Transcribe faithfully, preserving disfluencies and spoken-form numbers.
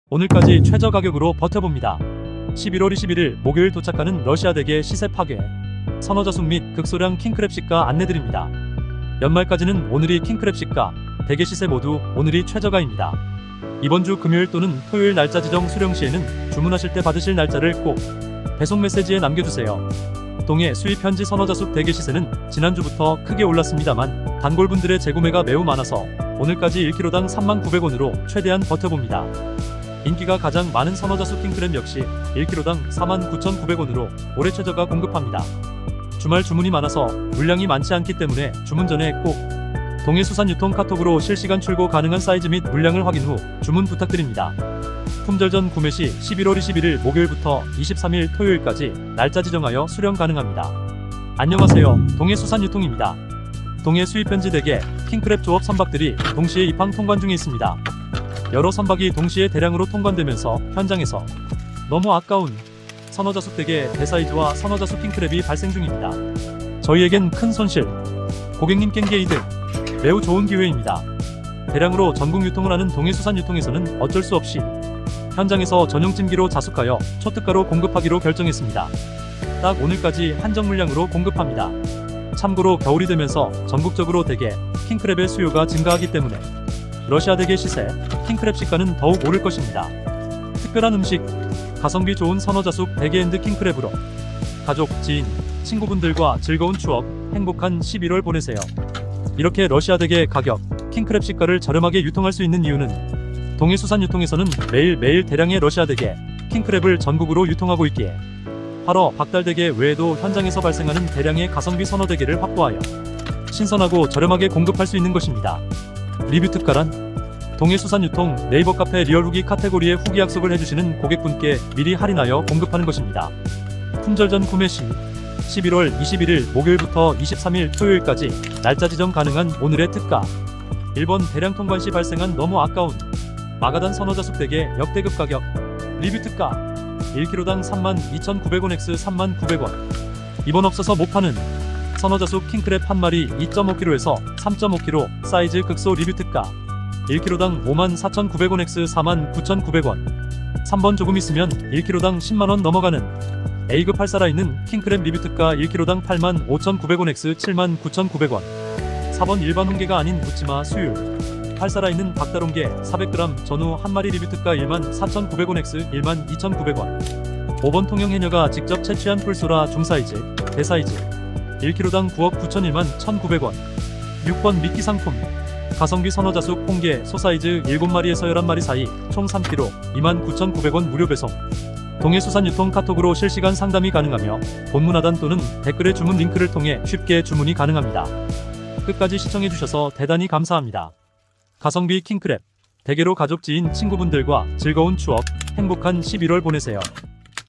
오늘까지 최저 가격으로 버텨봅니다. 십일월 이십일일 목요일 도착하는 러시아 대게 시세 파괴, 선어자숙 및 극소량 킹크랩 시가 안내드립니다. 연말까지는 오늘이 킹크랩 시가, 대게 시세 모두 오늘이 최저가입니다. 이번 주 금요일 또는 토요일 날짜 지정 수령 시에는 주문하실 때 받으실 날짜를 꼭 배송 메시지에 남겨주세요. 동해 수입 현지 선어자숙 대게 시세는 지난주부터 크게 올랐습니다만 단골분들의 재구매가 매우 많아서 오늘까지 일 킬로그램당 삼만 구백 원으로 최대한 버텨봅니다. 인기가 가장 많은 선어자숙 킹크랩 역시 일 킬로그램당 사만 구천구백 원으로 올해 최저가 공급합니다. 주말 주문이 많아서 물량이 많지 않기 때문에 주문 전에 꼭 동해수산유통 카톡으로 실시간 출고 가능한 사이즈 및 물량을 확인 후 주문 부탁드립니다. 품절 전 구매 시 십일월 이십일일 목요일부터 이십삼일 토요일까지 날짜 지정하여 수령 가능합니다. 안녕하세요, 동해수산유통입니다. 동해 수입 현지 대게, 킹크랩 조업 선박들이 동시에 입항 통관 중에 있습니다. 여러 선박이 동시에 대량으로 통관되면서 현장에서 너무 아까운 선어자숙 대게 대사이즈와 선어자숙 킹크랩이 발생 중입니다. 저희에겐 큰 손실, 고객님 깽기에 이득, 매우 좋은 기회입니다. 대량으로 전국 유통을 하는 동해수산유통에서는 어쩔 수 없이 현장에서 전용 찜기로 자숙하여 초특가로 공급하기로 결정했습니다. 딱 오늘까지 한정 물량으로 공급합니다. 참고로 겨울이 되면서 전국적으로 대게, 킹크랩의 수요가 증가하기 때문에 러시아 대게 시세, 킹크랩 시가는 더욱 오를 것입니다. 특별한 음식, 가성비 좋은 선어자숙 대게 앤드 킹크랩으로 가족, 지인, 친구분들과 즐거운 추억, 행복한 십일월 보내세요. 이렇게 러시아 대게 가격, 킹크랩 시가를 저렴하게 유통할 수 있는 이유는 동해수산유통에서는 매일매일 대량의 러시아 대게, 킹크랩을 전국으로 유통하고 있기에 활어, 박달대게 외에도 현장에서 발생하는 대량의 가성비 선어대게를 확보하여 신선하고 저렴하게 공급할 수 있는 것입니다. 리뷰 특가란 동해수산유통 네이버 카페 리얼후기 카테고리에 후기 약속을 해주시는 고객분께 미리 할인하여 공급하는 것입니다. 품절 전 구매 시 십일월 이십일일 목요일부터 이십삼일 토요일까지 날짜 지정 가능한 오늘의 특가. 일 번 대량 통관 시 발생한 너무 아까운 마가단 선어자숙 대게 역대급 가격. 리뷰 특가 일 킬로그램당 삼만 이천구백 원 엑스 삼만 구백 원. 이번 없어서 못 파는 선어자숙 킹크랩 한 마리 이 점 오 킬로그램에서 삼 점 오 킬로그램 사이즈 극소 리뷰 특가 일 킬로그램당 오만 사천구백 원 엑스 사만 구천구백 원. 삼 번 조금 있으면 일 킬로그램당 십만 원 넘어가는 A급 팔 살아있는 킹크랩 리뷰 특가 일 킬로그램당 팔만 오천구백 원 엑스 칠만 구천구백 원. 사 번 일반 홍게가 아닌 묻지마 수율 팔 살아있는 박달홍게 사백 그램 전후 한 마리 리뷰 특가 일만 사천구백 원 엑스 일만 이천구백 원. 오 번 통영 해녀가 직접 채취한 풀소라 중사이즈, 대사이즈 일 킬로그램당 구억 구천일만 천구백 원. 육 번 미끼 상품 가성비 선어자숙 홍게 소사이즈 일곱 마리에서 열한 마리 사이 총 삼 킬로그램 이만 구천구백 원 무료 배송. 동해수산유통 카톡으로 실시간 상담이 가능하며 본문 하단 또는 댓글의 주문 링크를 통해 쉽게 주문이 가능합니다. 끝까지 시청해주셔서 대단히 감사합니다. 가성비 킹크랩, 대게로 가족, 지인, 친구분들과 즐거운 추억, 행복한 십일월 보내세요.